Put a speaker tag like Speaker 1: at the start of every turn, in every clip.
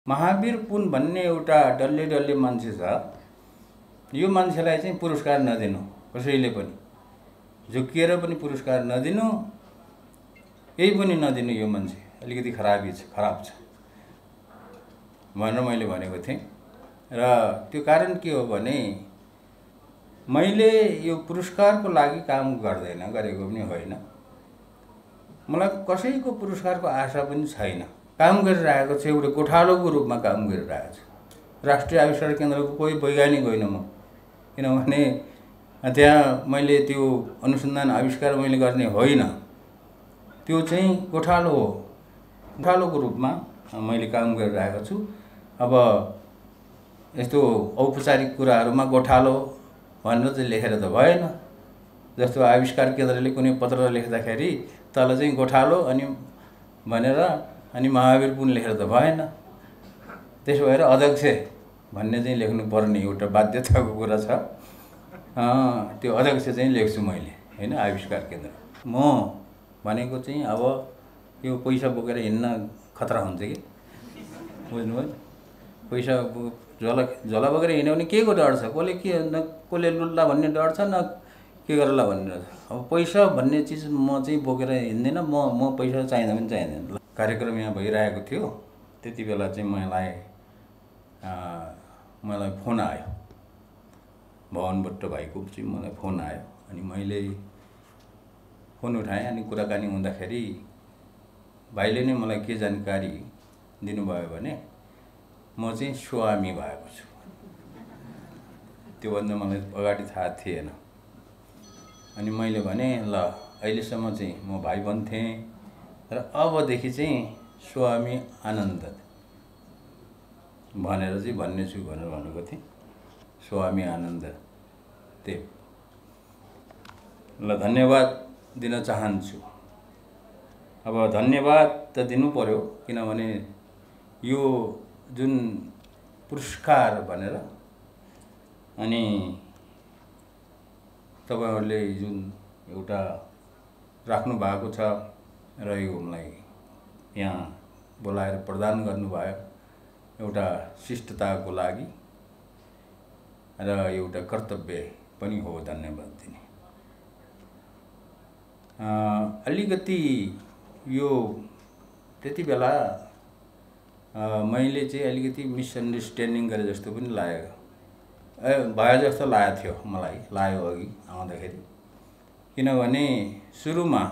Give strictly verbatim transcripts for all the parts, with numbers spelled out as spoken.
Speaker 1: महावीर पुन भन्ने एउटा डल्ले डल्ले मान्छे छ। यो मान्छेलाई चाहिँ पुरस्कार नदिनु, कसैले पनि झुक्किएर पनि पुरस्कार नदिनु, यही पनि नदिनु। यो मान्छे अलिकति खराबी छ, खराब छ भनेर मैले भनेको थिएँ। र त्यो कारण के हो भने मैले यो पुरस्कारको लागि काम गर्दैन, गरेको पनि होइन। मलाई कसैको पुरस्कारको आशा पनि छैन। काम गरिरहेको छु, एउटा गोठालोको रूपमा काम गरिरहेको छु। राष्ट्रिय आविष्कार केन्द्रको कोही वैज्ञानिक होइन म, किनभने त्यहाँ मैले त्यो अनुसन्धान आविष्कार मैले गर्ने होइन, त्यो चाहिँ गोठालो हो। गोठालोको रूपमा मैले काम गरिरहेको छु। अब यस्तो औपचारिक कुराहरूमा गोठालो भनेर चाहिँ लेखेर त भएन। जस्तो आविष्कार केन्द्रले कुनै पत्र लेख्दाखेरि तल चाहिँ गोठालो अनि भनेर अनि महावीर पुन लेखेर त भएन। त्यसो भएर अध्यक्ष भन्ने चाहिँ लेख्नुपर्ने एउटा बाध्यताको कुरा छ। त्यो अध्यक्ष चाहिँ लेख्छु मैले, होइन, आविष्कार केन्द्र। म भनेको चाहिँ अब यो पैसा बोकेर हिँड्न खतरा हुन्छ कि, बुझ्नुभयो? पैसा झोला झोला बोकेर हिँड्यो भने के को डर छ? कसले के न कसले लुट्ला भन्ने डर छ, न के गर्ला भन्ने डर छ। अब पैसा भन्ने चिज म चाहिँ बोकेर हिँड्दिनँ। म म पैसा चाहिँदा पनि चाहिँदैन। कार्यक्रम यहाँ भइरहेको थियो, त्यति बेला चाहिँ मलाई मलाई फोन आयो, भवन भट्ट भाइको चाहिँ मलाई फोन आयो। अनि मैले फोन उठाएँ। अनि कुराकानी हुँदाखेरि भाइले नै मलाई के जानकारी दिनुभयो भने म चाहिँ स्वामी भएको छु। त्योभन्दा मलाई अगाडि थाहा थिएन। अनि मैले भने ल अहिलेसम्म चाहिँ म भाइ बन्थेँ र अबदेखि चाहिँ स्वामी आनन्द भनेर चाहिँ भन्ने छु भनेर भनेको थिएँ। स्वामी आनन्द देव। ल धन्यवाद दिन चाहन्छु। अब धन्यवाद त दिनु पर्यो, किनभने यो जुन पुरस्कार भनेर अनि तपाईहरुले जुन एउटा राख्नु भएको छ र यो मलाई यहाँ बोलाएर प्रदान गर्नुभयो, एउटा शिष्टताको लागि र एउटा कर्तव्य पनि हो धन्यवाद दिने। अलिकति यो त्यति बेला मैले चाहिँ अलिकति मिसअन्डरस्ट्यान्डिङ गरे जस्तो पनि लाग्यो, भयो जस्तो लागेको थियो मलाई, लाग्यो अघि आउँदाखेरि। किनभने सुरुमा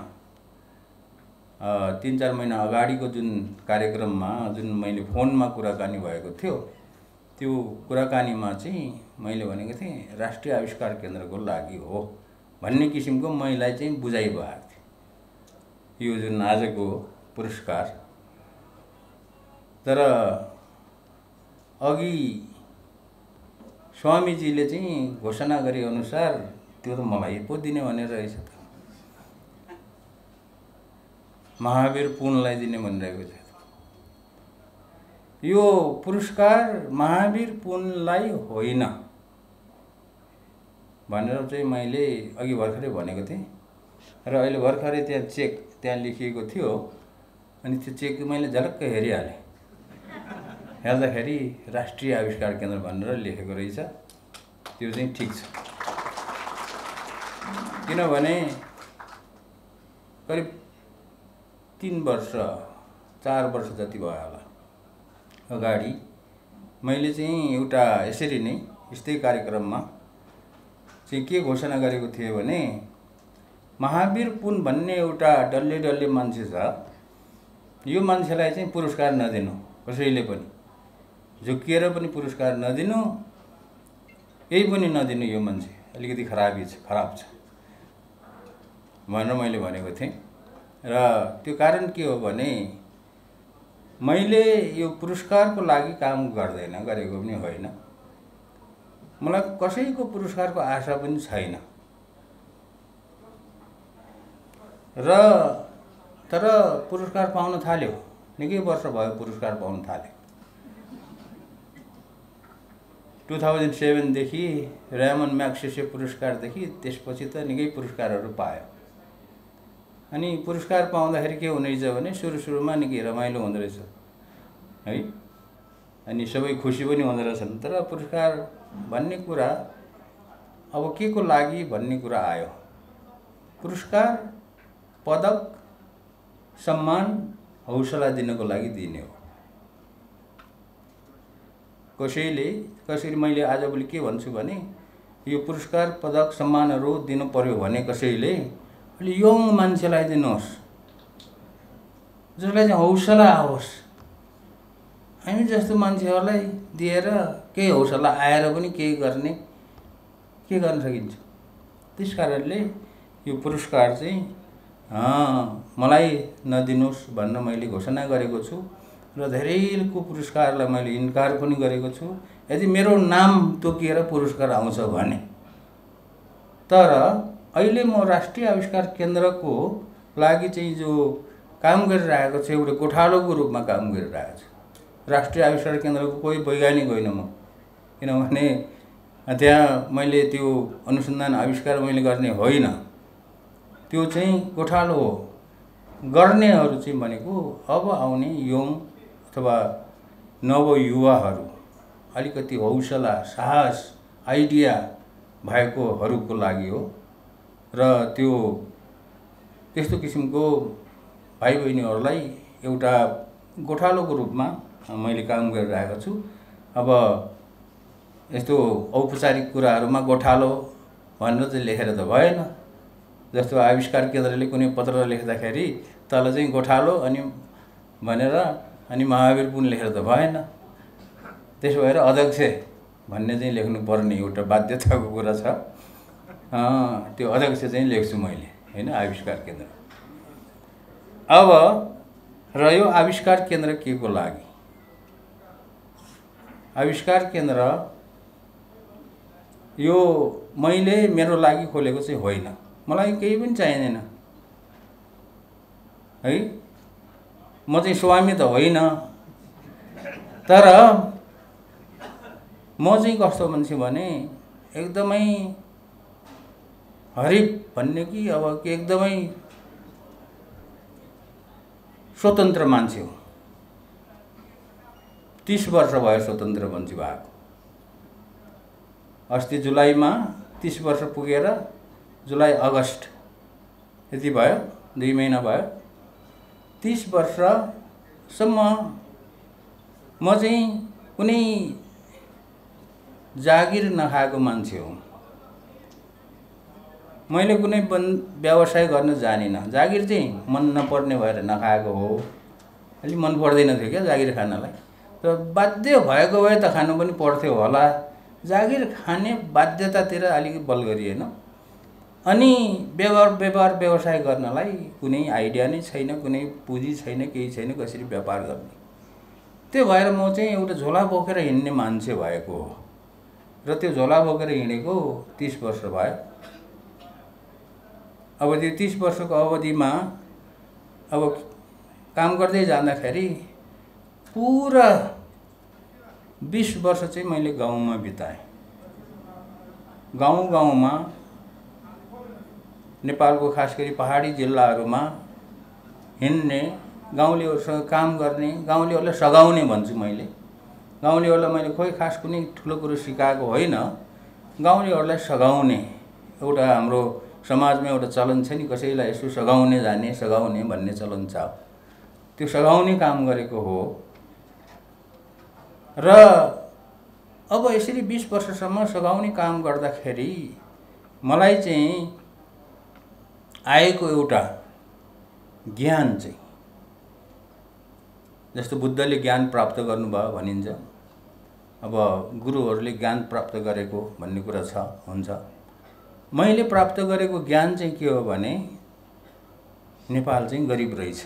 Speaker 1: तीन चार महिना अगाडिको जुन कार्यक्रममा जुन मैले फोनमा कुराकानी भएको थियो, त्यो कुराकानीमा चाहिँ मैले भनेको थिएँ राष्ट्रिय आविष्कार केन्द्रको लागि हो भन्ने किसिमको मलाई चाहिँ बुझाइ भएको थियो यो जुन आजको पुरस्कार। तर अघि स्वामीजीले चाहिँ घोषणा गरे अनुसार त्यो त मलाई पो दिने भनेर रहेछ त, महावीर पुनलाई दिने भनिरहेको छ। यो पुरस्कार महावीर पुनलाई होइन भनेर चाहिँ मैले अघि भर्खरै भनेको थिएँ। र अहिले भर्खरै त्यहाँ चेक त्यहाँ लेखिएको थियो। अनि त्यो चेक मैले झलक्क हेरिहालेँ, हेर्दाखेरि राष्ट्रिय आविष्कार केन्द्र भनेर लेखेको रहेछ। त्यो चाहिँ ठिक छ, किनभने करिब तीन वर्ष चार वर्ष जति भयो होला अगाडि मैले चाहिँ एउटा यसरी नै यस्तै कार्यक्रममा चाहिँ के घोषणा गरेको थिएँ भने महावीर पुन भन्ने एउटा डल्ले डल्ले मान्छे छ। यो मान्छेलाई चाहिँ पुरस्कार नदिनु, कसैले पनि झुक्किएर पनि पुरस्कार नदिनु, यही पनि नदिनु। यो मान्छे अलिकति खराबी छ, खराब छ भनेर मैले भनेको थिएँ। र त्यो कारण के हो भने मैले यो पुरस्कारको लागि काम गर्दैन, गरेको पनि होइन। मलाई कसैको पुरस्कारको आशा पनि छैन। र तर पुरस्कार पाउन थाल्यो, निकै वर्ष भयो पुरस्कार पाउन थाल्यो। टु थाउजन्ड सेभेनदेखि र्यामन म्याग्सेसे पुरस्कारदेखि त्यसपछि त निकै पुरस्कारहरू पायो। अनि पुरस्कार पाउँदाखेरि के हुने रहेछ भने सुरु सुरुमा निकै रमाइलो हुँदो रहेछ है। अनि सबै खुसी पनि हुँदो रहेछन्। तर पुरस्कार भन्ने कुरा अब के को लागि भन्ने कुरा आयो। पुरस्कार पदक सम्मान हौसला दिनको लागि दिने हो। कसैले कसरी मैले आजभोलि के भन्छु भने यो पुरस्कार पदक सम्मानहरू दिनु पर्यो भने कसैले अलि यङ मान्छेलाई दिनुहोस्, जसलाई चाहिँ हौसला आओस्। हामी जस्तो मान्छेहरूलाई दिएर केही हौसला आएर पनि केही गर्ने के गर्न सकिन्छ। त्यस कारणले यो पुरस्कार चाहिँ मलाई नदिनुहोस् भन्न मैले घोषणा गरेको छु र धेरैको पुरस्कारलाई मैले इन्कार पनि गरेको छु यदि मेरो नाम तोकिएर पुरस्कार आउँछ भने। तर अहिले म राष्ट्रिय आविष्कार केन्द्रको लागि चाहिँ जो काम गरिरहेको छु एउटा गोठालोको रूपमा काम गरिरहेको छु। राष्ट्रिय आविष्कार केन्द्रको कोही वैज्ञानिक होइन म, किनभने त्यहाँ मैले त्यो अनुसन्धान आविष्कार मैले गर्ने होइन, त्यो चाहिँ गोठालो हो। गर्नेहरू चाहिँ भनेको अब आउने यङ अथवा नवयुवाहरू अलिकति हौसला साहस आइडिया भएकोहरूको लागि हो र त्यो त्यस्तो किसिमको भाइ बहिनीहरूलाई एउटा गोठालोको रूपमा मैले काम गरिरहेको छु। अब यस्तो औपचारिक कुराहरूमा गोठालो भनेर चाहिँ लेखेर त भएन। जस्तो आविष्कार केन्द्रले कुनै पत्र लेख्दाखेरि तल चाहिँ गोठालो अनि भनेर अनि महावीर पुन लेखेर त भएन। त्यसो भएर अध्यक्ष भन्ने चाहिँ लेख्नुपर्ने एउटा बाध्यताको कुरा छ। त्यो अध्यक्ष चाहिँ लेख्छु मैले हैन आविष्कार केन्द्र। अब रह्यो आविष्कार केन्द्र के को लागि। आविष्कार केन्द्र यो मैले मेरो लागि खोलेको चाहिँ होइन, मलाई केही पनि चाहिँदैन है। म चाहिँ स्वामी त होइन, तर म चाहिँ कस्तो मान्छे भने एकदमै हरिफ भन्ने कि अब के एकदमै स्वतन्त्र मान्छे हो। तीस वर्ष भयो स्वतन्त्र मान्छे भएको। अस्ति जुलाईमा तीस वर्ष पुगेर जुलाई अगस्त यति भयो, दुई महिना भयो। तीस वर्षसम्म म चाहिँ कुनै जागिर नखाएको मान्छे हो। मैले कुनै व्यवसाय गर्न जानिनँ। जागिर चाहिँ मन नपर्ने भएर नखाएको हो। अलि मन पर्दैन थियो क्या जागिर खानलाई, र बाध्य भएको भए त खानु पनि पर्थ्यो होला। जागिर खाने बाध्यतातिर अलिकति बल गरिएन। अनि व्यवहार व्यापार व्यवसाय गर्नलाई कुनै आइडिया नै छैन, कुनै पुँजी छैन, केही छैन कसरी व्यापार गर्ने। त्यो भएर म चाहिँ एउटा झोला बोकेर हिँड्ने मान्छे भएको हो र त्यो झोला बोकेर हिँडेको तीस वर्ष भयो। अब त्यो तीस वर्षको अवधिमा अब काम गर्दै जाँदाखेरि पुरा बीस वर्ष चाहिँ मैले गाउँमा बिताएँ। गाउँ गाउँमा नेपालको खास गरी पहाडी जिल्लाहरूमा हिँड्ने, गाउँलेहरूसँग काम गर्ने, गाउँलेहरूलाई सघाउने भन्छु मैले। गाउँलेहरूलाई मैले खोइ खास कुनै ठुलो कुरो सिकाएको होइन, गाउँलेहरूलाई सघाउने एउटा हाम्रो समाजमा एउटा चलन छ नि, कसैलाई यसो सघाउने जाने सघाउने भन्ने चलन छ। त्यो सघाउने काम गरेको हो र अब यसरी बीस वर्षसम्म सघाउने काम गर्दाखेरि मलाई चाहिँ आएको एउटा ज्ञान चाहिँ, जस्तो बुद्धले ज्ञान प्राप्त गर्नुभयो भनिन्छ, अब गुरुहरूले ज्ञान प्राप्त गरेको भन्ने कुरा छ हुन्छ। मैले प्राप्त गरेको ज्ञान चाहिँ के हो भने नेपाल चाहिँ गरिब रहेछ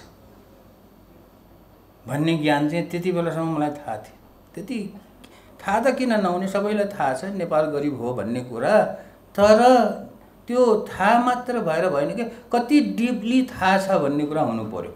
Speaker 1: भन्ने ज्ञान चाहिँ त्यति बेलासम्म मलाई थाहा थियो। त्यति थाहा त किन नहुने, सबैलाई थाहा छ नेपाल गरिब हो भन्ने कुरा। तर त्यो थाहा मात्र भएर भएन कि कति डिपली थाहा छ भन्ने कुरा हुनु पर्यो।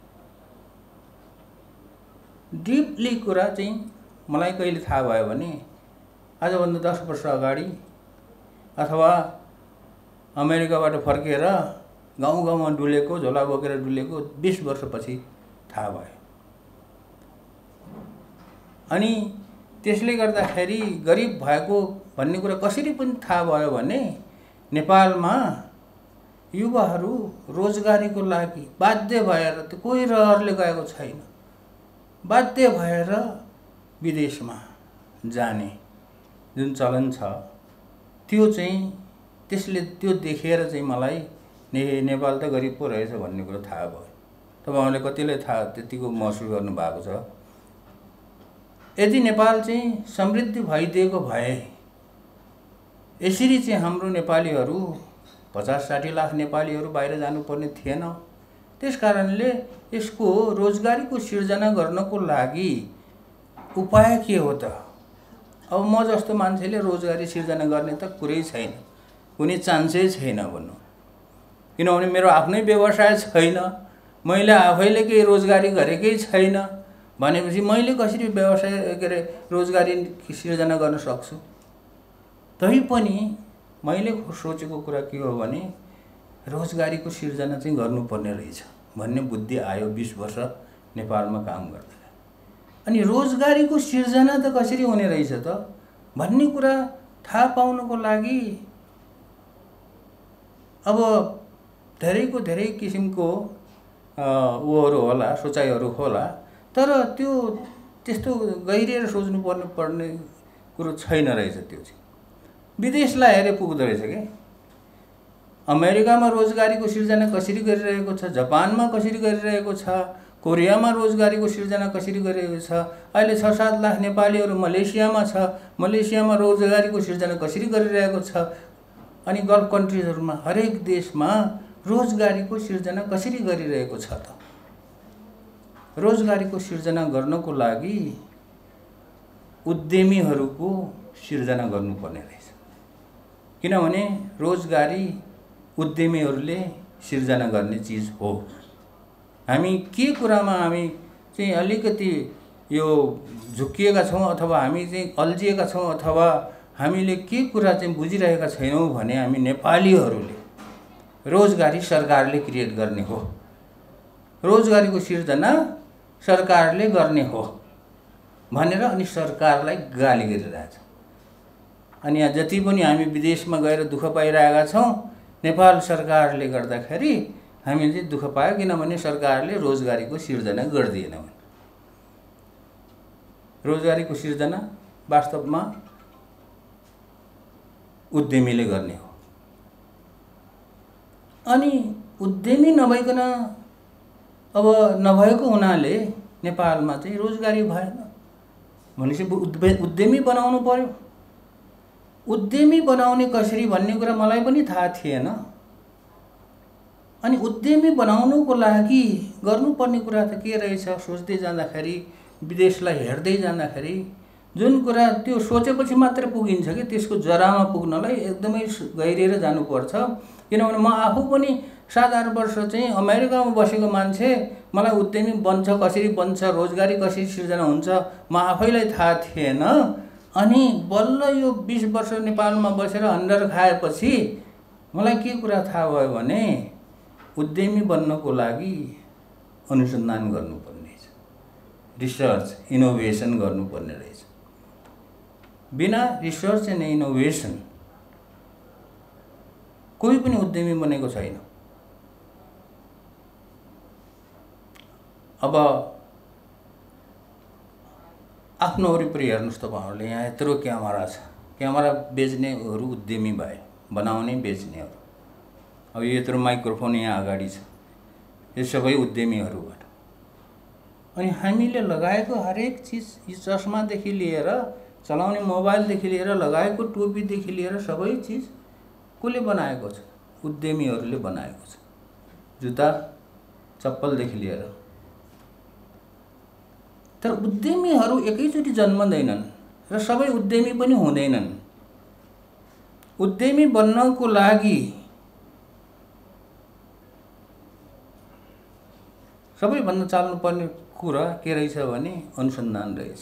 Speaker 1: डिपली कुरा चाहिँ मलाई कहिले थाहा भयो भने आजभन्दा दस वर्ष अगाडि अथवा अमेरिकाबाट फर्केर गाउँ गाउँमा डुलेको, झोला बोकेर डुलेको बीस वर्षपछि थाहा भयो। अनि त्यसले गर्दाखेरि गरिब भएको भन्ने कुरा कसरी पनि थाहा भयो भने नेपालमा युवाहरू रोजगारीको लागि बाध्य भएर त कोही रहरले गएको छैन, बाध्य भएर विदेशमा जाने जुन चलन छ त्यो चाहिँ त्यसले त्यो देखेर चाहिँ मलाई ने नेपाल त गरिब पो रहेछ भन्ने कुरा थाहा भयो। तपाईहरुले कतिले थाहा त्यतिको महसुस गर्नु भएको छ। यदि नेपाल चाहिँ समृद्धि भइदिएको भए यसरी चाहिँ हाम्रो नेपालीहरू पचास साठी लाख नेपालीहरू बाहिर जानुपर्ने थिएन। त्यसकारणले यसको रोजगारीको सिर्जना गर्नको लागि उपाय के हो त? अब म जस्तो मान्छेले रोजगारी सिर्जना गर्ने त कुरै छैन, कुनै चान्सै छैन भन्नु। किनभने मेरो आफ्नै व्यवसाय छैन, मैले आफैले केही रोजगारी गरेकै छैन भनेपछि मैले कसरी व्यवसाय के अरे रोजगारी सिर्जना गर्न सक्छु? तै पनि मैले सोचेको कुरा के हो भने रोजगारीको सिर्जना चाहिँ गर्नुपर्ने रहेछ भन्ने बुद्धि आयो बीस वर्ष नेपालमा काम गर्दा। अनि रोजगारीको सिर्जना त कसरी हुने रहेछ त भन्ने कुरा थाहा पाउनको लागि अब धेरैको धेरै किसिमको उहरू होला, सोचाइहरू होला, तर त्यो त्यस्तो गहिरिएर सोच्नु पर्ने पर्ने कुरो छैन रहेछ। त्यो चाहिँ विदेशलाई हेरे पुग्दो रहेछ के। अमेरिकामा रोजगारीको सिर्जना कसरी गरिरहेको छ, जापानमा कसरी गरिरहेको छ, कोरियामा रोजगारीको सिर्जना कसरी गरिरहेको छ, अहिले छ सात लाख नेपालीहरू मलेसियामा छ, मलेसियामा रोजगारीको सिर्जना कसरी गरिरहेको छ, अनि गल्फ कन्ट्रीजहरुमा हरेक देशमा रोजगारीको सिर्जना कसरी गरिरहेको छ त। रोजगारीको सिर्जना गर्नको लागि उद्यमीहरूको सिर्जना गर्नुपर्ने रहेछ। किनभने रोजगारी उद्यमीहरूले सिर्जना गर्ने चीज हो। हामी के कुरामा हामी चाहिँ अलिकति यो झुकिएका छौं अथवा हामी चाहिँ अल्झिएका छौं अथवा हामीले के कुरा चाहिँ बुझिरहेका छैनौं भने हामी नेपालीहरूले रोजगारी सरकारले क्रिएट गर्ने हो, रोजगारीको सिर्जना सरकारले गर्ने हो भनेर अनि सरकारलाई गाली गरिरहेछ। अनि यहाँ जति पनि हामी विदेशमा गएर दुःख पाइरहेका छौं नेपाल सरकारले गर्दाखेरि हामीले चाहिँ दुःख पायो, किनभने सरकारले रोजगारीको सिर्जना गर्दिएन। रोजगारीको सिर्जना वास्तवमा उद्यमीले गर्ने हो। अनि उद्यमी नभइकन अब नभएको हुनाले नेपालमा चाहिँ रोजगारी भएन भनेपछि उद्यमी बनाउनु पर्यो। उद्यमी बनाउने कसरी भन्ने कुरा मलाई पनि थाहा थिएन। अनि उद्यमी बनाउनुको लागि गर्नुपर्ने कुरा त के रहेछ सोच्दै जाँदाखेरि, विदेशलाई हेर्दै जाँदाखेरि जुन कुरा त्यो सोचेपछि मात्र पुगिन्छ कि त्यसको जरामा पुग्नलाई एकदमै गहिरिएर जानुपर्छ। किनभने म आफू पनि सात आठ वर्ष चाहिँ अमेरिकामा बसेको मान्छे, मलाई उद्यमी बन्छ कसरी बन्छ, रोजगारी कसरी सिर्जना हुन्छ म आफैलाई थाहा थिएन। अनि बल्ल यो बीस वर्ष नेपालमा बसेर अन्डर खाएपछि मलाई के कुरा थाहा भयो भने उद्यमी बन्नको लागि अनुसन्धान गर्नुपर्ने रहेछ, रिसर्च इनोभेसन गर्नुपर्ने रहेछ। बिना रिसर्च एन्ड इनोभेसन कोही पनि उद्यमी बनेको छैन। अब आफ्नो वरिपरि हेर्नुस् तपाईहरुले, यहाँ यत्रो क्यामेरा छ, क्यामेरा बेच्नेहरू उद्यमी भए, बनाउने बेच्नेहरू। अब यो यत्रो माइक्रोफोन यहाँ अगाडि छ, यो सबै उद्यमीहरूबाट। अनि हामीले लगाएको हरेक चीज, यो चस्मादेखि लिएर चलाउने मोबाइलदेखि लिएर लगाएको टोपीदेखि लिएर सबै चीज कसले बनाएको छ? उद्यमीहरूले बनाएको छ। जुत्ता चप्पलदेखि लिएर। तर उद्यमीहरू एकैचोटि जन्मदैनन् र सबै उद्यमी पनि हुँदैनन्। उद्यमी बन्नको लागि सबैभन्दा चाल्नुपर्ने कुरा के रहेछ भने अनुसन्धान रहेछ।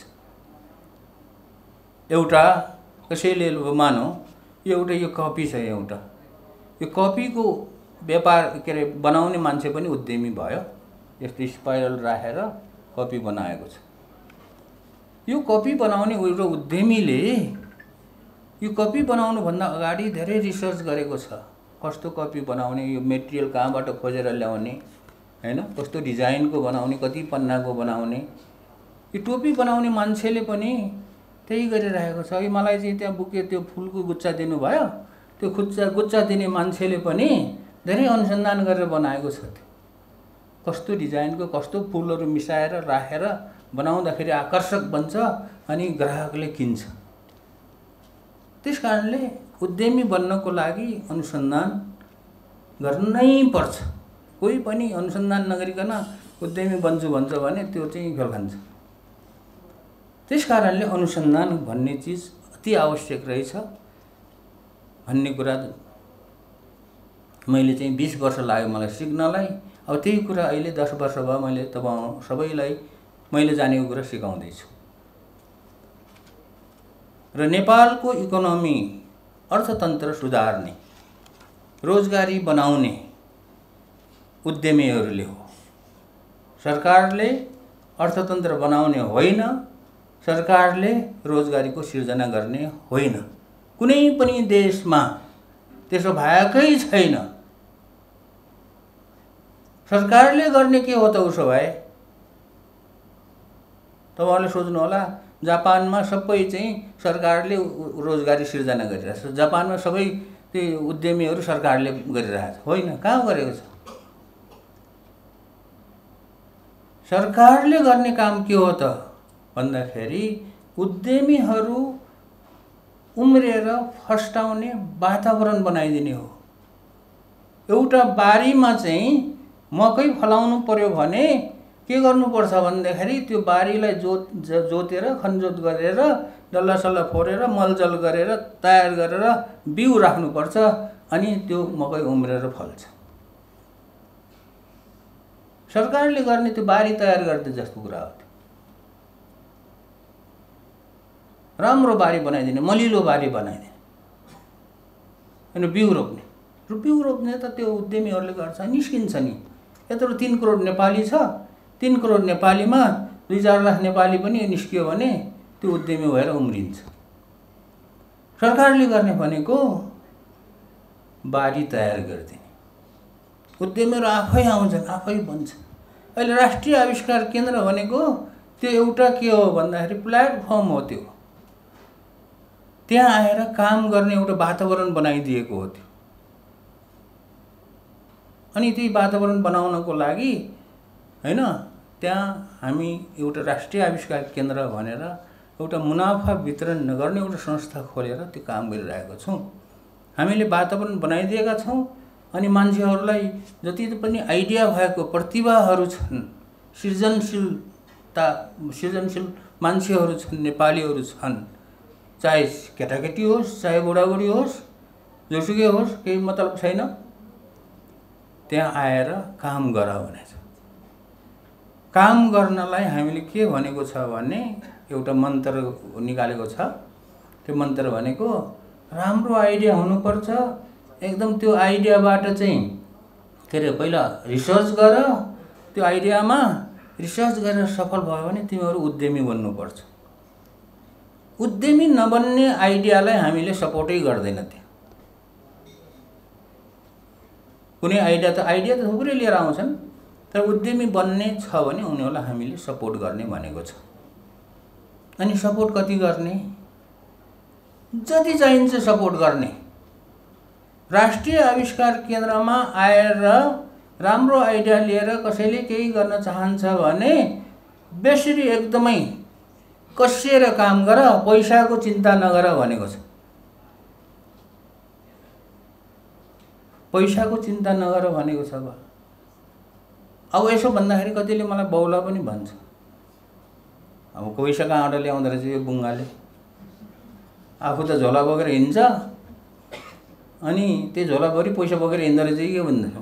Speaker 1: एउटा कसैले मानौ यो एउटा यो कपी छ, एउटा यो कपीको व्यापार के अरे बनाउने मान्छे पनि उद्यमी भयो। यस्तो स्पाइरल राखेर कपी बनाएको छ। यो कपी बनाउने एउटा उद्यमीले यो कपी बनाउनुभन्दा अगाडि धेरै रिसर्च गरेको छ। कस्तो कपी बनाउने, यो मेटेरियल कहाँबाट खोजेर ल्याउने, हैन, कस्तो डिजाइनको बनाउने, कति पन्नाको बनाउने। यो टोपी बनाउने मान्छेले पनि त्यही गरिरहेको छ। यो मलाई चाहिँ त्यहाँ बुके त्यो फुलको गुच्छा दिनुभयो, त्यो गुच्छा गुच्छा दिने मान्छेले पनि धेरै अनुसन्धान गरेर बनाएको छ। त्यो कस्तो डिजाइनको, कस्तो फुलहरू मिसाएर राखेर बनाउँदाखेरि आकर्षक बन्छ अनि ग्राहकले किन्छ। त्यसकारणले उद्यमी बन्नको लागि अनुसन्धान गर्नै पर्छ। कोही पनि अनुसन्धान नगरिकन उद्यमी बन्छु भन्छ भने त्यो चाहिँ फेल खान्छ। त्यसकारणले अनुसन्धान भन्ने चिज अति आवश्यक रहेछ भन्ने कुरा मैले चाहिँ बीस वर्ष लाग्यो मलाई सिक्नलाई। अब त्यही कुरा अहिले दस वर्ष भयो मैले तपाईँ सबैलाई मैले जानेको कुरा सिकाउँदैछु। र नेपालको इकोनोमी अर्थतन्त्र सुधार्ने, रोजगारी बनाउने उद्यमीहरूले हो। सरकारले अर्थतन्त्र बनाउने होइन, सरकारले रोजगारीको सिर्जना गर्ने होइन। कुनै पनि देशमा त्यसो भएकै छैन। सरकारले गर्ने के हो त उसो भए? तपाईहरुले सोच्नु होला, जापानमा सबै चाहिँ सरकारले रोजगारी सिर्जना गरिरहेछ। जापानमा सबै त्यो उद्यमीहरू सरकारले गरिरहेछ। होइन, कहाँ गरेको छ? सरकारले गर्ने काम के हो त भन्दाखेरि उद्यमीहरू उम्रेर फस्टाउने वातावरण बनाइदिने हो। एउटा बारीमा चाहिँ मकै फलाउनु पर्यो भने के गर्नुपर्छ भन्दाखेरि त्यो बारीलाई जोत जोतेर खनजोत गरेर डल्ला सल्ला फोरेर मलजल गरेर तयार गरेर बिउ राख्नुपर्छ, अनि त्यो मकै उम्रेर फल्छ। सरकारले गर्ने त्यो बारी तयार गर्दै जस्तो कुरा हो। राम्रो बारी बनाइदिने, मलिलो बारी बनाइदिने, अनि बिउ रोप्ने। र बिउ रोप्ने त त्यो उद्यमीहरूले गर्छ, निस्किन्छ नि। यत्रो तीन करोड नेपाली छ, तीन करोड नेपालीमा दुई चार लाख नेपाली पनि निस्कियो भने त्यो उद्यमी भएर उम्रिन्छ। सरकारले गर्ने भनेको बारी तयार गरिदिने। उद्यमीहरू आफै आउँछन्, आफै बन्छन्। अहिले राष्ट्रिय आविष्कार केन्द्र भनेको त्यो एउटा के हो भन्दाखेरि प्लेटफर्म हो। त्यो त्यहाँ आएर काम गर्ने एउटा वातावरण बनाइदिएको हो त्यो। अनि त्यही वातावरण बनाउनको लागि हैन, त्यहाँ हामी एउटा राष्ट्रिय आविष्कार केन्द्र भनेर एउटा मुनाफा वितरण नगर्ने एउटा संस्था खोलेर त्यो काम गरिरहेका छौँ। हामीले वातावरण बनाइदिएका छौँ। अनि मान्छेहरूलाई जति पनि आइडिया भएको प्रतिभाहरू छन्, सृजनशीलता सृजनशील मान्छेहरू छन्, नेपालीहरू छन्, चाहे केटाकेटी होस् चाहे बुढाबुढी होस्, जोसुकै होस्, केही मतलब छैन, त्यहाँ आएर काम गर भनेछ। काम गर्नलाई हामीले के भनेको छ भने एउटा मन्त्र निकालेको छ। त्यो मन्त्र भनेको राम्रो आइडिया हुनुपर्छ। एकदम त्यो आइडियाबाट चाहिँ के अरे पहिला रिसर्च गर, त्यो आइडियामा रिसर्च गरेर सफल भयो भने तिमीहरू उद्यमी बन्नुपर्छ। उद्यमी नबन्ने आइडियालाई हामीले सपोर्टै गर्दैन। त्यहाँ कुनै आइडिया त आइडिया त थुप्रै लिएर आउँछन्, तर उद्यमी बन्ने छ भने उनीहरूलाई हामीले सपोर्ट गर्ने भनेको छ। अनि सपोर्ट कति गर्ने? जति चाहिन्छ सपोर्ट गर्ने। राष्ट्रिय आविष्कार केन्द्रमा आएर राम्रो आइडिया लिएर कसैले केही गर्न चाहन्छ भने बेसरी एकदमै कसिएर काम गर, पैसाको चिन्ता नगर भनेको छ। पैसाको चिन्ता नगर भनेको छ। अब यसो भन्दाखेरि कतिले मलाई बौला पनि भन्छ। अब पैसा कहाँबाट ल्याउँदो रहेछ यो बुङ्गाले? आफू त झोला बोकेर हिँड्छ, अनि त्यो झोलाभरि पैसा बोकेर हिँड्दो रहेछ के भन्छ।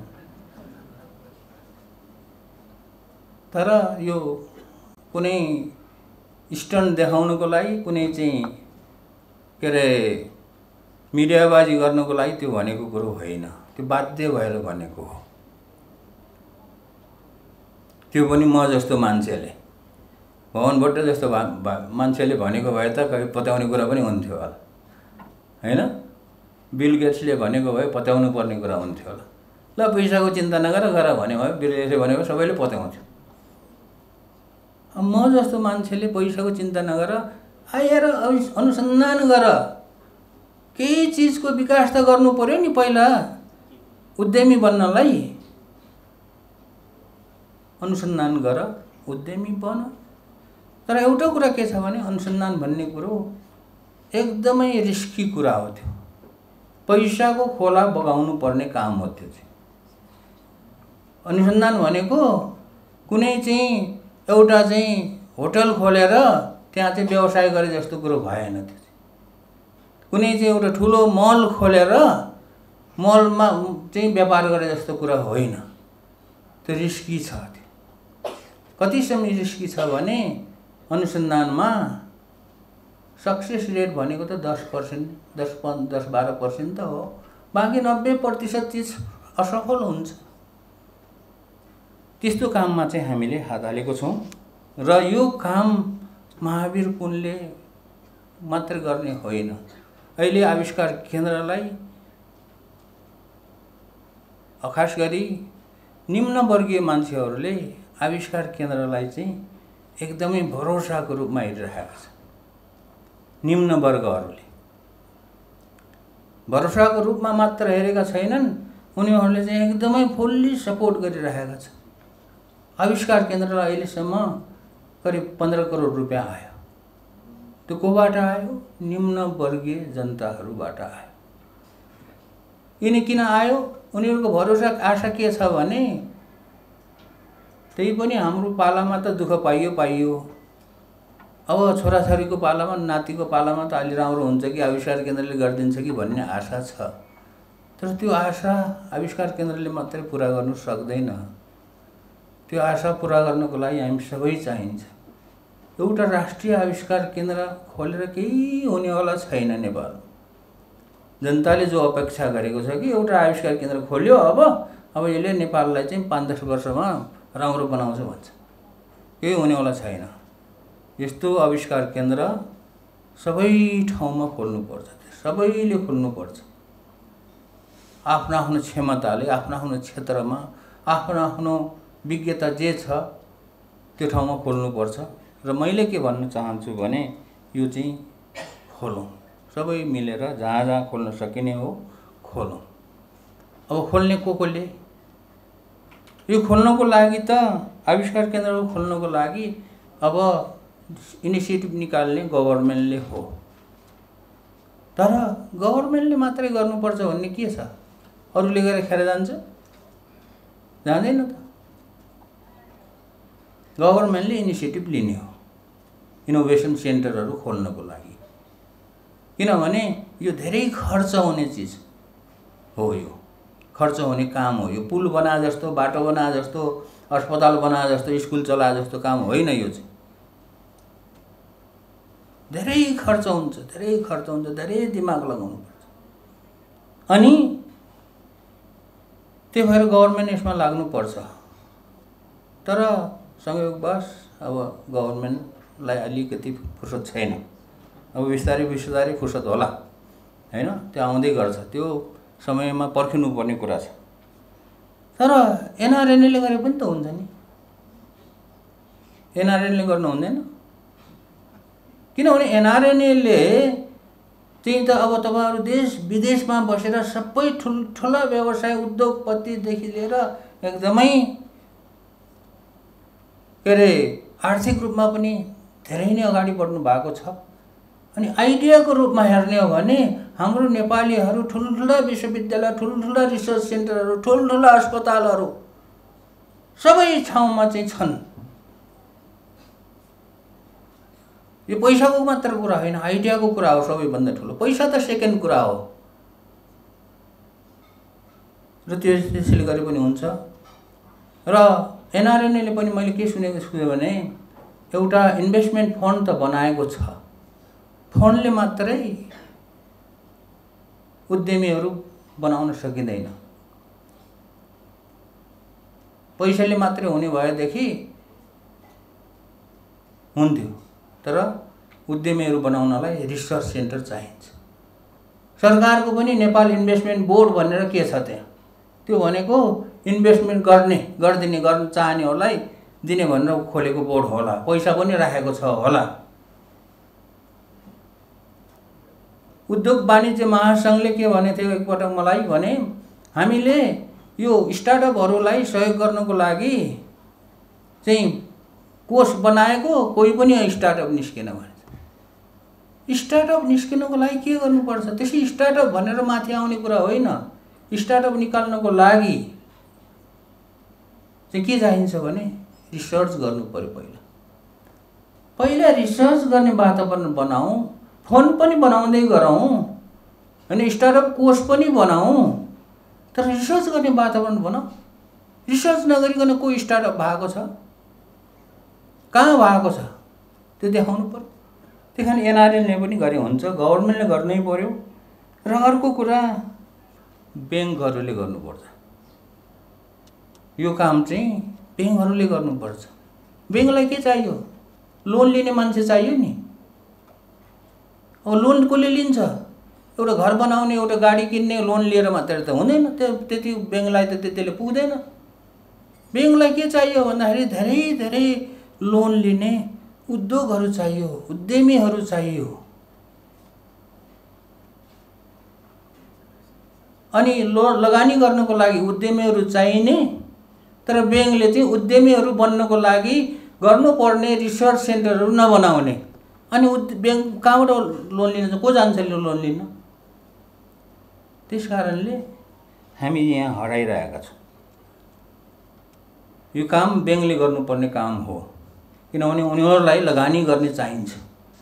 Speaker 1: तर यो कुनै स्टन्ट देखाउनको लागि, कुनै चाहिँ के अरे मिडियाबाजी गर्नको लागि त्यो भनेको कुरो होइन। त्यो बाध्य भएर भनेको हो। त्यो पनि म जस्तो मान्छेले भवन भट्ट जस्तो मान्छेले भनेको भए त कहीँ पत्याउने कुरा पनि हुन्थ्यो होला हैन। बिल गेट्सले भनेको भए पत्याउनु पर्ने कुरा हुन्थ्यो होला। ल पैसाको चिन्ता नगर गर भन्यो भए बिल गेट्सले भनेको सबैले पत्याउँथ्यो। म जस्तो मान्छेले पैसाको चिन्ता नगर आएर अनुसन्धान गर, केही चिजको विकास त गर्नु पर्यो नि पहिला उद्यमी बन्नलाई। अनुसन्धान गर, उद्यमी बन। तर एउटा कुरा के छ भने अनुसन्धान भन्ने कुरो एकदमै रिस्की कुरा हो। त्यो पैसाको खोला बगाउनु पर्ने काम हो। त्यो चाहिँ अनुसन्धान भनेको कुनै चाहिँ एउटा चाहिँ होटल खोलेर त्यहाँ चाहिँ व्यवसाय गरे जस्तो कुरो भएन। त्यो चाहिँ कुनै चाहिँ एउटा ठुलो मल खोलेर मलमा चाहिँ व्यापार गरे जस्तो कुरा होइन। त्यो रिस्की छ। त्यो कतिसम्म रिस्की छ भने अनुसन्धानमा सक्सेस रेट भनेको त दस पर्सेंट दस पन्ध्र दस बाह्र पर्सेंट त हो। बाँकी नब्बे प्रतिशत चिज असफल हुन्छ। त्यस्तो काममा चाहिँ हामीले हात हालेको छौँ र यो काम महावीर पुनले मात्र गर्ने होइन। अहिले आविष्कार केन्द्रलाई खास गरी निम्न वर्गीय मान्छेहरूले आविष्कार केन्द्रलाई चाहिँ एकदमै भरोसाको रूपमा हेरिरहेका छन्। निम्न वर्गहरूले भरोसाको रूपमा मात्र हेरेका छैनन्, उनीहरूले चाहिँ एकदमै फुल्ली सपोर्ट गरिरहेका छन्। आविष्कार केन्द्रलाई अहिलेसम्म करिब पन्ध्र करोड रुपियाँ आयो। त्यो कोबाट आयो? निम्न वर्गीय जनताहरूबाट आयो। यिनी किन आयो? उनीहरूको भरोसा आशा के छ भने त्यही पनि हाम्रो पालामा त दुःख पाइयो पाइयो, अब छोराछोरीको पालामा नातिको पालामा त अलि राम्रो हुन्छ कि आविष्कार केन्द्रले गरिदिन्छ कि भन्ने आशा छ। तर त्यो आशा आविष्कार केन्द्रले मात्रै पुरा गर्नु सक्दैन। त्यो आशा पुरा गर्नको लागि हामी सबै चाहिन्छ। एउटा राष्ट्रिय आविष्कार केन्द्र खोलेर केही हुनेवाला छैन। नेपाल जनताले जो अपेक्षा गरेको छ कि एउटा आविष्कार केन्द्र खोल्यो, अब अब यसले नेपाललाई चाहिँ पाँच दस वर्षमा राम्रो बनाउँछ भन्छ, केही हुनेवाला छैन। यस्तो आविष्कार केन्द्र सबै ठाउँमा खोल्नुपर्छ। सबैले खोल्नुपर्छ। आफ्नो आफ्नो क्षमताले आफ्नो आफ्नो क्षेत्रमा आफ्नो आफ्नो विज्ञता जे छ त्यो ठाउँमा खोल्नुपर्छ। र मैले के भन्न चाहन्छु भने यो चाहिँ खोलौँ, सबै मिलेर जहाँ जहाँ खोल्न सकिने हो खोलौँ। अब खोल्ने को कोले? यो खोल्नको लागि त आविष्कार केन्द्र खोल्नको लागि अब इनिसिएटिभ निकाल्ने गभर्नमेन्टले हो। तर गभर्नमेन्टले मात्रै गर्नुपर्छ भन्ने के छ? अरूले गरेर खेर जान्छ? जाँदैन त। गभर्नमेन्टले इनिसिएटिभ लिने हो इनोभेसन सेन्टरहरू खोल्नको लागि। किनभने यो धेरै खर्च हुने चिज हो। यो खर्च हुने काम हो। यो पुल बना जस्तो, बाटो बना जस्तो, अस्पताल बना जस्तो, स्कुल चला जस्तो काम होइन। यो चाहिँ धेरै खर्च हुन्छ, धेरै खर्च हुन्छ, धेरै दिमाग लगाउनु पर्छ। अनि त्यही भएर गभर्नमेन्ट यसमा लाग्नुपर्छ। तर संयोगवश अब गभर्नमेन्टलाई अलिकति फुर्सद छैन। अब बिस्तारै बिस्तारै फुर्सद होला हैन, त्यो आउँदै गर्छ। त्यो समयमा पर्खिनुपर्ने कुरा छ। तर एनआरएनएले गरे पनि त हुन्छ नि। एनआरएनएले गर्नु हुँदैन? किनभने एनआरएनएले चाहिँ त अब तपाईहरु देश विदेशमा बसेर सबै ठुला व्यवसाय उद्योगपतिदेखि लिएर एकदमै के रे आर्थिक रूपमा पनि धेरै नै अगाडि बढ्नु भएको छ। अनि आइडियाको रूपमा हेर्ने हो भने हाम्रो नेपालीहरू ठुलठुला विश्वविद्यालय, ठुलठुला रिसर्च सेन्टरहरू, ठुलठुला अस्पतालहरू सबै ठाउँमा चाहिँ छन्। यो पैसाको मात्र कुरा होइन, आइडियाको कुरा हो सबैभन्दा ठुलो। पैसा त सेकेन्ड कुरा हो। र त्यो त्यसले गरे पनि हुन्छ। र एनआरएनएले पनि मैले के सुनेको छु भने एउटा इन्भेस्टमेन्ट फन्ड त बनाएको छ। फन्डले मात्रै उद्यमीहरू बनाउन सकिँदैन। पैसाले मात्रै हुने भएदेखि हुन्थ्यो। तर उद्यमीहरू बनाउनलाई रिसर्च सेन्टर चाहिन्छ। सरकारको पनि नेपाल इन्भेस्टमेन्ट बोर्ड भनेर के छ त्यहाँ? त्यो भनेको इन्भेस्टमेन्ट गर्ने गरिदिने गर्न चाहनेहरूलाई दिने भनेर खोलेको बोर्ड होला, पैसा पनि राखेको छ होला। उद्योग वाणिज्य महासङ्घले के भने थियो एकपटक मलाई भने, हामीले यो स्टार्टअपहरूलाई सहयोग गर्नको लागि चाहिँ कोष बनाएको, कोही पनि स्टार्टअप निस्केन भने। स्टार्टअप निस्किनको लागि के गर्नुपर्छ? त्यसै स्टार्टअप भनेर माथि आउने कुरा होइन। स्टार्टअप निकाल्नको लागि चाहिँ के चाहिन्छ भने रिसर्च गर्नु पर्यो। पहिला पहिला रिसर्च गर्ने वातावरण बनाऊ, फन्ड पनि बनाउँदै गरौँ, अनि स्टार्टअप कोष पनि बनाऊ, तर रिसर्च गर्ने वातावरण बनाऊ। रिसर्च नगरिकन कोही स्टार्टअप भएको छ? कहाँ भएको छ? त्यो देखाउनु पर्यो। त्यही कारण एनआरएलले पनि गरे हुन्छ, गभर्मेन्टले गर्नै पर्यो। र अर्को कुरा ब्याङ्कहरूले गर्नुपर्छ। यो काम चाहिँ ब्याङ्कहरूले गर्नुपर्छ। ब्याङ्कलाई के चाहियो? लोन लिने मान्छे चाहियो नि। अब लोन कसले लिन्छ? एउटा घर बनाउने, एउटा गाडी किन्ने लोन लिएर मात्रै त हुँदैन। त्यो त्यति ब्याङ्कलाई त त्यसले पुग्दैन। ब्याङ्कलाई के चाहियो भन्दाखेरि धेरै धेरै लोन लिने उद्योगहरू चाहियो, उद्यमीहरू चाहियो। अनि लोन लगानी गर्नको लागि उद्यमीहरू चाहिने, तर ब्याङ्कले चाहिँ उद्यमीहरू बन्नको लागि गर्नुपर्ने रिसर्च सेन्टरहरू नबनाउने। अनि ब्याङ्क कहाँबाट लोन लिन, को जान्छ लोन लिन? त्यस कारणले हामी यहाँ हराइरहेका छौँ। यो काम ब्याङ्कले गर्नुपर्ने काम हो, किनभने उनीहरूलाई लगानी गर्ने चाहिन्छ।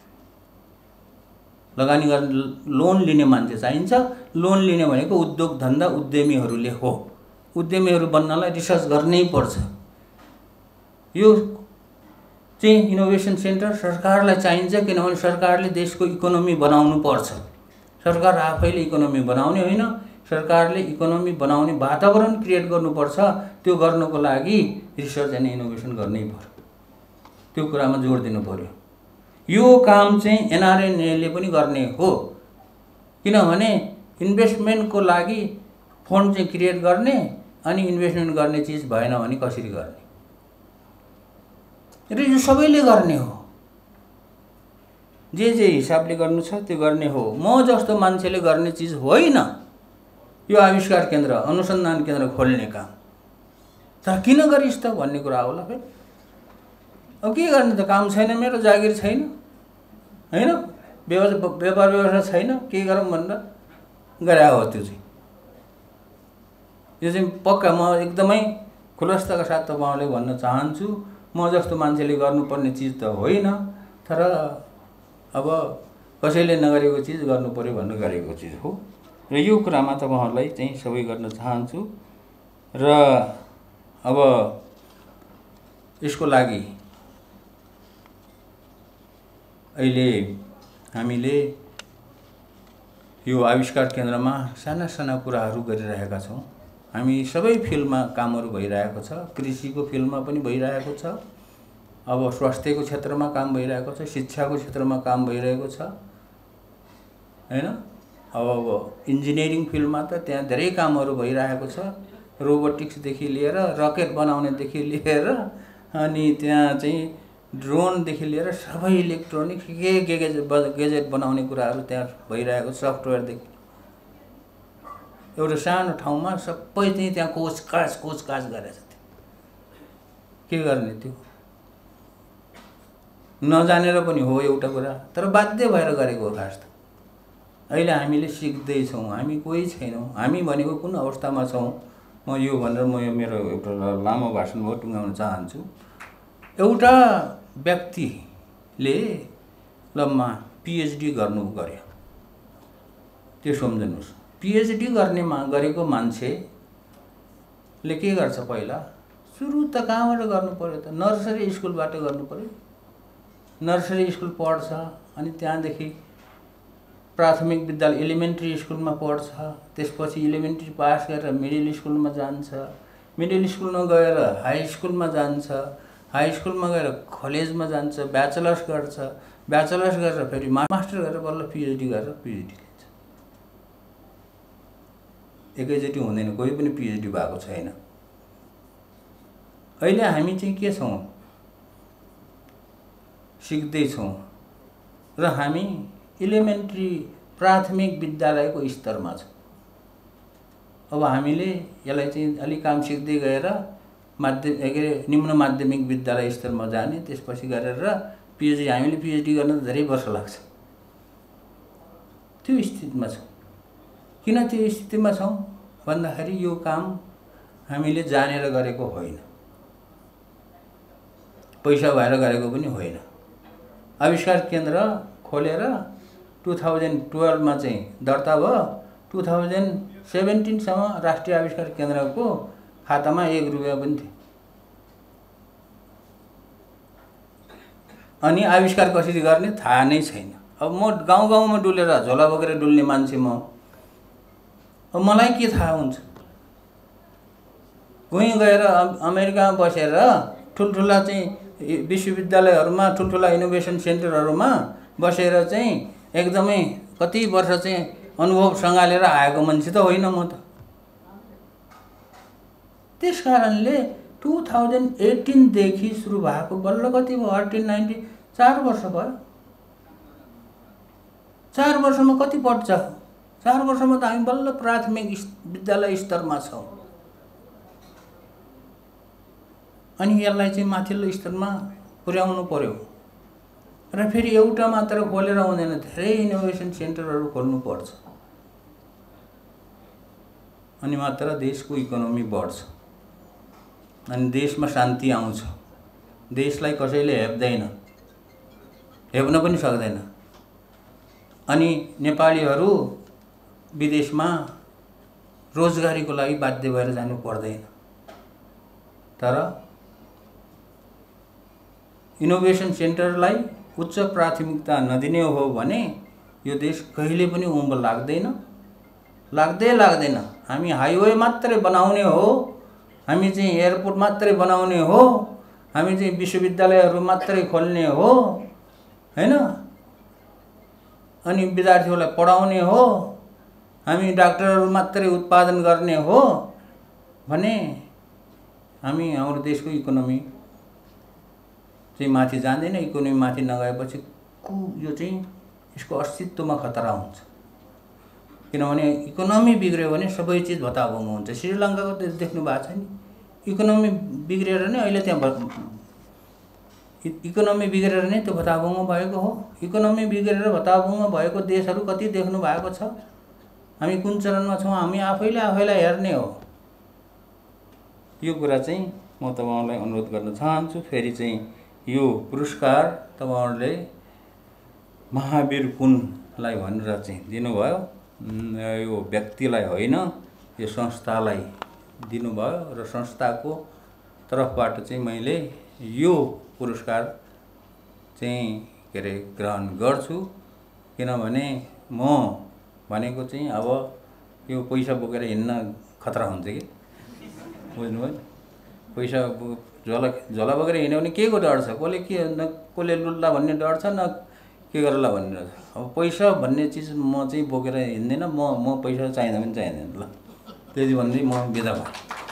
Speaker 1: लगानी गर्ने लोन लिने मान्छे चाहिन्छ। लोन लिने भनेको उद्योग धन्दा उद्यमीहरूले हो। उद्यमीहरू बन्नलाई रिसर्च गर्नै पर्छ। यो चाहिँ इनोभेसन सेन्टर सरकारलाई चाहिन्छ, किनभने सरकारले देशको इकोनोमी बनाउनु पर्छ। सरकार आफैले इकोनोमी बनाउने होइन, सरकारले इकोनोमी बनाउने वातावरण क्रिएट गर्नुपर्छ। त्यो गर्नको लागि रिसर्च एन्ड इनोभेसन गर्नै पर्यो। त्यो कुरामा जोड दिनु पर्यो। यो काम चाहिँ एनआरएनएले पनि गर्ने हो, किनभने इन्भेस्टमेन्टको लागि फन्ड चाहिँ क्रिएट गर्ने, अनि इन्भेस्टमेन्ट गर्ने चिज भएन भने कसरी गर्ने? र यो सबैले गर्ने हो। जे जे हिसाबले गर्नु छ त्यो गर्ने हो। म जस्तो मान्छेले गर्ने चिज होइन यो आविष्कार केन्द्र, अनुसन्धान केन्द्र खोल्ने काम। तर किन गरिस् त भन्ने कुरा होला फेरि। अब के गर्ने त? काम छैन, मेरो जागिर छैन, होइन, व्यापार व्यवसाय छैन, के गरौँ भनेर गरे हो। त्यो चाहिँ यो चाहिँ पक्का म एकदमै खुलस्तका साथ तपाईँले भन्न चाहन्छु, म जस्तो मान्छेले गर्नुपर्ने चिज त होइन, तर अब कसैले नगरेको चिज गर्नु पर्यो भनेर गरेको चिज हो। र यो कुरामा तपाईँहरूलाई चाहिँ सबै गर्न चाहन्छु। र अब यसको लागि अहिले हामीले यो आविष्कार केन्द्रमा साना साना कुराहरू गरिरहेका छौँ। हामी सबै फिल्डमा कामहरू भइरहेको छ। कृषिको फिल्डमा पनि भइरहेको छ, अब स्वास्थ्यको क्षेत्रमा काम भइरहेको छ, शिक्षाको क्षेत्रमा काम भइरहेको छ, हैन। अब अब इन्जिनियरिङ फिल्डमा त त्यहाँ धेरै कामहरू भइरहेको छ। रोबोटिक्सदेखि लिएर रकेट बनाउनेदेखि लिएर अनि त्यहाँ चाहिँ ड्रोनदेखि लिएर सबै इलेक्ट्रोनिक्स के के गेजेट गेजेट बनाउने कुराहरू त्यहाँ भइरहेको, सफ्टवेयरदेखि एउटा सानो ठाउँमा सबै चाहिँ त्यहाँ कोचकाज कोचकाज गरेछ। के गर्ने? त्यो नजानेर पनि हो एउटा कुरा, तर बाध्य भएर गरेको हो। खास त अहिले हामीले सिक्दैछौँ, हामी कोही छैनौँ। हामी भनेको कुन अवस्थामा छौँ? म यो भनेर म यो मेरो एउटा लामो भाषण म टुङ्गाउन चाहन्छु। एउटा व्यक्तिले लम्मा पिएचडी गर्नु गर्यो, त्यो सम्झनुहोस्। पिएचडी गर्ने मा गरेको मान्छेले के गर्छ? पहिला सुरु त कहाँबाट गर्नु पर्यो त? नर्सरी स्कुलबाट गर्नु पर्यो। नर्सरी स्कुल पढ्छ, अनि त्यहाँदेखि प्राथमिक विद्यालय एलिमेन्ट्री स्कुलमा पढ्छ, त्यसपछि एलिमेन्ट्री पास गरेर मिडल स्कुलमा जान्छ, मिडल स्कुलमा गएर हाई स्कुलमा जान्छ, हाई स्कुलमा गएर कलेजमा जान्छ, ब्याचलर्स गर्छ, ब्याचलर्स गरेर फेरि मास्टर गरेर बल्ल पिएचडी गरेर पिएचडी लिन्छ। एकैचोटि हुँदैन, कोही पनि पिएचडी भएको छैन। अहिले हामी चाहिँ के छौँ, सिक्दैछौँ र हामी इलिमेन्ट्री प्राथमिक विद्यालयको स्तरमा छौँ। अब हामीले यसलाई चाहिँ अलिक काम सिक्दै गएर माध्यमिक के अरे निम्न माध्यमिक विद्यालय स्तरमा जाने, त्यसपछि गरेर पिएचडी, हामीले पिएचडी गर्न धेरै वर्ष लाग्छ। त्यो स्थितिमा छौँ। किन त्यो स्थितिमा छौँ भन्दाखेरि यो काम हामीले जानेर गरेको होइन, पैसा भएर गरेको पनि होइन। आविष्कार केन्द्र खोलेर टु थाउजन्ड टुवेल्भमा चाहिँ दर्ता भयो, टु थाउजन्ड सेभेन्टिनसम्म राष्ट्रिय आविष्कार केन्द्रको खातामा एक रुपियाँ पनि थियो। अनि आविष्कार कसरी गर्ने थाहा नै छैन। अब म गाउँ गाउँमा डुलेर झोला बोकेर डुल्ने मान्छे म, अब मलाई के थाहा हुन्छ। कहीँ गएर अमेरिकामा बसेर ठुल्ठुला चाहिँ विश्वविद्यालयहरूमा, ठुल्ठुला इनोभेसन सेन्टरहरूमा बसेर चाहिँ एकदमै कति वर्ष चाहिँ अनुभव सँगालेर आएको मान्छे त होइन म त। त्यस कारणले टु थाउजन्ड एटिनदेखि सुरु भएको बल्ल कति भयो, एटिन नाइन्टी चार वर्ष भयो। चार वर्षमा कति बढ्छ? चार वर्षमा त हामी बल्ल प्राथमिक विद्यालय स्तरमा छौँ। अनि यसलाई चाहिँ माथिल्लो स्तरमा पुर्याउनु पर्यो र फेरि एउटा मात्र खोलेर हुँदैन, धेरै इनोभेसन सेन्टरहरू खोल्नुपर्छ। अनि मात्र देशको इकोनोमी बढ्छ, अनि देशमा शान्ति आउँछ। देशलाई कसैले हेप्दैन, हेप्न पनि सक्दैन। अनि नेपालीहरू विदेशमा रोजगारीको लागि बाध्य भएर जानु पर्दैन। तर इनोभेसन सेन्टरलाई उच्च प्राथमिकता नदिने हो भने यो देश कहिले पनि उँभो लाग्दैन, लाग्दै लाग्दैन। हामी हाइवे मात्रै बनाउने हो, हामी चाहिँ एयरपोर्ट मात्रै बनाउने हो, हामी चाहिँ विश्वविद्यालयहरू मात्रै खोल्ने हो हैन, अनि विद्यार्थीहरूलाई पढाउने हो, हामी डाक्टरहरू मात्रै उत्पादन गर्ने हो भने हामी हाम्रो देशको इकोनोमी चाहिँ माथि जाँदैन। इकोनोमी माथि नगएपछि को यो चाहिँ यसको अस्तित्वमा खतरा हुन्छ। किनभने इकोनोमी बिग्रियो भने सबै चिज भताभुङ्ग हुन्छ। श्रीलङ्काको देख्नु भएको छ नि, इकोनोमी बिग्रेर नै अहिले त्यहाँ इकोनोमी बिग्रेर नै त्यो भताभुङ्ग भएको हो। इकोनोमी बिग्रेर भताभुङ्ग भएको देशहरू कति देख्नु भएको छ? हामी कुन चरणमा छौँ हामी आफैले आफैलाई हेर्ने हो। यो कुरा चाहिँ म तपाईहरुलाई अनुरोध गर्न चाहन्छु। फेरि चाहिँ यो पुरस्कार तपाईहरुले महावीर पुनलाई भनेर चाहिँ दिनुभयो, यो व्यक्तिलाई होइन, यो संस्थालाई दिनुभयो र संस्थाको तर्फबाट चाहिँ मैले यो पुरस्कार चाहिँ के अरे ग्रहण गर्छु। किनभने म भनेको चाहिँ अब यो पैसा बोकेर हिँड्न खतरा हुन्छ कि, बुझ्नुभयो? पैसा झोला झोला बोकेर हिँड्यो भने के को डर छ? कसले के न कसले लुट्ला भन्ने डर छ, न के गर्ला भन्ने डर छ। अब पैसा भन्ने चिज म चाहिँ बोकेर हिँड्दैन, म म पैसा चाहिँदा पनि चाहिँदैन। ल त्यति भन्दै म बिदा भएँ।